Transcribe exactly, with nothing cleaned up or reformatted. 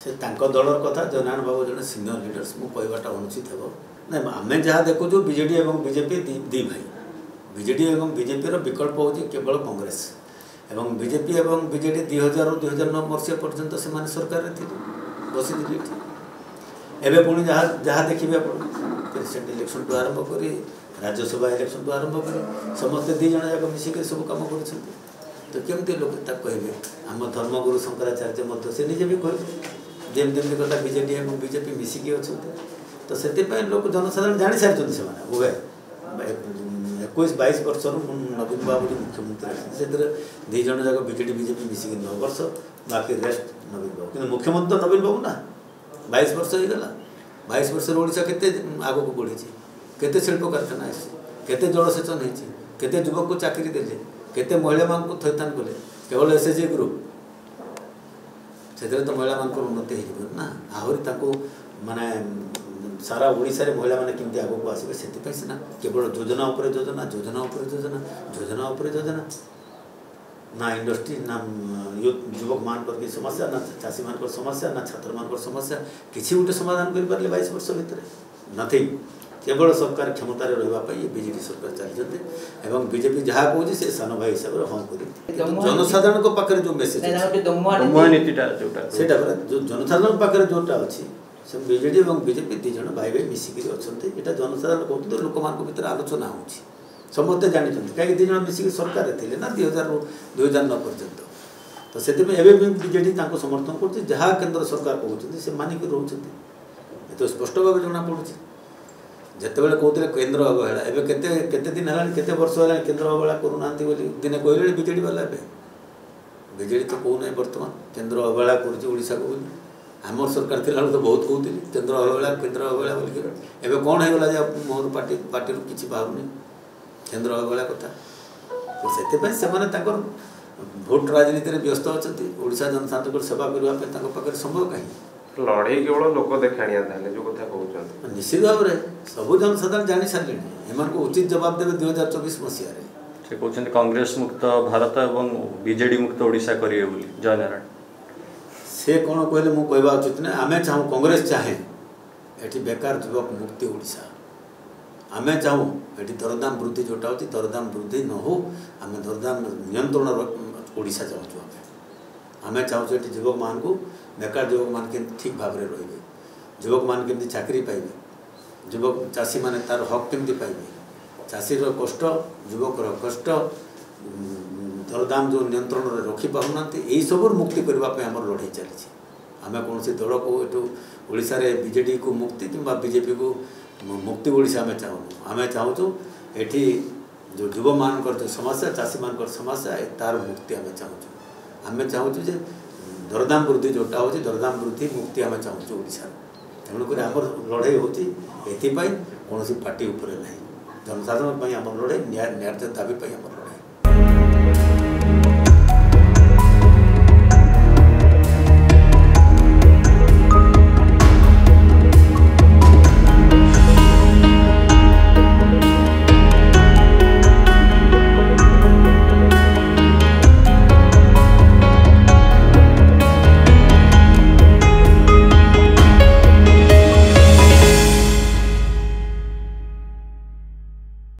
से दलर कथा जयनारायण बाबू जड़े सीनियर लीडर्स मु कहवाटा अनुचित हे ना आम जहाँ देखु बीजेडी और बीजेपी दी भाई बीजेडी और बीजेपी विकल्प हो केवल कांग्रेस एवं बीजेपी और बीजेडी दुई हजार दुई हजार नौ मसीहा पर्यंत से सरकार बसी एवं पुणी जहाँ जहाँ देखिए प्रेसिडेंट इलेक्शन टू आरंभ कर राज्यसभा इलेक्शन टू आरंभ कर समस्ते दी जन जाक मिसिक सब कम कर तो केमती लोग कहे आम धर्मगुरु शंकराचार्य से निजे भी कहे जमी कथा बीजेडी और बीजेपी मिसिकी अच्छा तो से लोक जनसाधारण जाणी सारी से उभय एक बैश वर्ष नवीन बाबू मुख्यमंत्री से दी जन जाक बीजेडी बीजेपी मिसिकी नौ वर्ष बाकी रेस्ट नवीन बाबू कि मुख्यमंत्री तो नवीन बाबू ना बैश वर्ष हो गला बैश वर्ष ओडिशा केते आग को बढ़ी केते शिल्प कारखाना केते जलसेचन होती केते युवक को चाकरी देले केते महिला मान को थैथान कले केवल एसएचजी ग्रुप से तो महिला मान उन्नति हो ना आहरी माने सारा ओडिशा रे महिला माने केमती आगो को आसबे सेति सीना केवल योजना उपर योजना योजना उपर योजना योजना उपर योजना ना इंडस्ट्री ना युवक मान की समस्या ना चाषी मान समस्या ना छात्र मान समस्या किसी गोटे समाधान कर पारे बाईस वर्ष भितर नथिंग केवल सरकार क्षमतार रही बीजेपी सरकार चलते एवं बीजेपी जहाँ कहे से सान भाई हिसाब से हाँ कर जनसाधारण पाखे जो मेसेज से जनसाधारण पाखे जोटा अच्छी से बीजेडी और बीजेपी दी जन भाई भाई मिसिकी अच्छा यहाँ जनसाधारण कहते लोक भितर आलोचना हो समस्ते जानते कहीं दी जन मिसिकी सरकार थे ना दुई हजार दुई हजार नौ पर्यंत तो से बीजेडी समर्थन कर जहाँ केंद्र सरकार कहते से मानिक रोचे तो स्पष्ट भाव जना पड़ुଛି जितेबाला कहते केन्द्र अवहेला एवं केते केते दिन है केते वर्ष है केन्द्र अवहेला करूना दिने कहले बीजेडी वाला बीजेडी तो कहूना बर्तमान केन्द्र अवहेला करोशा को आम सरकार थी तो बहुत कहते केन्द्र अवहेला केन्द्र अवहेला बोलिक एवं कौन होगा मोर पार्टी पार्टी किसी बाहर केन्द्र अवहेला कथा तो से भोट राजनीति में व्यस्त अच्छा ओडिशा जनसाधारण सेवा करने संभव कहीं लड़े केवल लोक देखाणिया जो कथा कहते निश्चित भाव में सबू जनसाधारण जानी सारे एम उचित जवाब देवे दुई हजार चौबीस मसीह से कहते कांग्रेस मुक्त भारत और बीजेडी मुक्त ओडिशा करेंगे बोली जयनारायण से कौन कहले मु कहवा उचित ना आमे चाहूँ कांग्रेस चाहे ये बेकार युवक मुक्ति ओडिशा आमे चाहूँ ये दरदाम वृद्धि जोटा होती दरदाम वृद्धि न हो आम दरदाम नियंत्रण ओडिशा चाहूँ आमे चाहूँ ये युवक मान को बेकार युवक मान के ठीक भाव में रे युवक मान के चाकरी पाइबे युवक चाषी मान तार हक केमती पाइबे चाषीर कष्ट युवक कष्ट दरदाम जो नियंत्रण में रखी पाना यही सब मुक्ति करने आम लड़ाई चली आम कौन दल को यू ओडिशा रे बीजेडी को मुक्ति कि बीजेपी को मुक्ति ओडिशा आम चाहूँ आम चाहूँ ये जो युव मान जो समस्या चाषी मान समस्या तार मुक्ति आम चाहूँ आम चाहूँ जे दरदाम वृद्धि जोटा हो दरदाम वृद्धि मुक्ति आम चाहूँ ओडिशा तेणुक आम लड़ाई होती कौन पार्टी उपर ना जनसाधारण आम लड़ाई न्याय न्याय दाबी आम